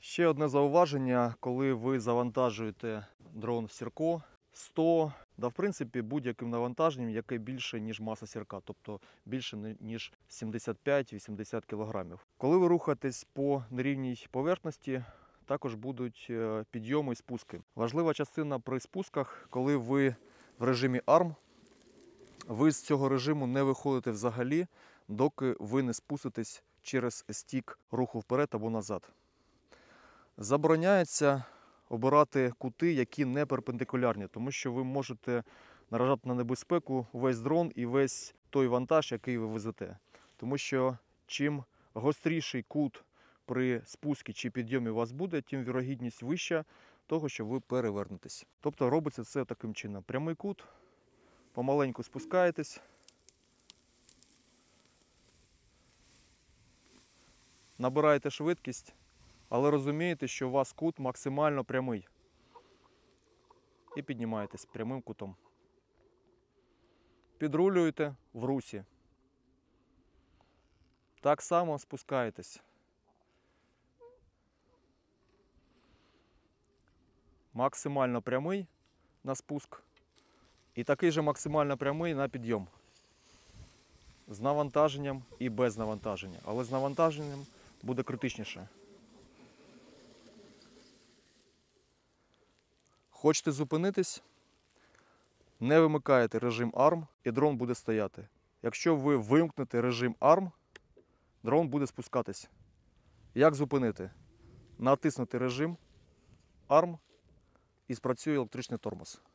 Ще одне зауваження, коли ви завантажуєте дрон в сірко 100, в принципі, будь-яким навантаженням, яке більше, ніж маса сірка, тобто більше, ніж 75-80 кг. Коли ви рухаєтесь по нерівній поверхності, також будуть підйоми і спуски. Важлива частина при спусках, коли ви в режимі ARM, ви з цього режиму не виходите взагалі, доки ви не спуститесь через стік руху вперед або назад. Забороняється обирати кути, які не перпендикулярні, тому що ви можете наражати на небезпеку весь дрон і весь той вантаж, який ви везете. Тому що чим гостріший кут при спуску чи підйомі у вас буде, тим вірогідність вища того, що ви перевернетесь. Тобто робиться це таким чином. Прямий кут, помаленьку спускаєтесь, набираєте швидкість, але розумієте, що у вас кут максимально прямий. І піднімаєтесь прямим кутом. Підрулюєте в русі. Так само спускаєтесь. Максимально прямий на спуск. І такий же максимально прямий на підйом. З навантаженням і без навантаження. Але з навантаженням буде критичніше. Хочете зупинитись? Не вимикаєте режим ARM і дрон буде стояти. Якщо ви вимкнете режим ARM, дрон буде спускатись. Як зупинити? Натиснути режим ARM і спрацює електричний тормоз.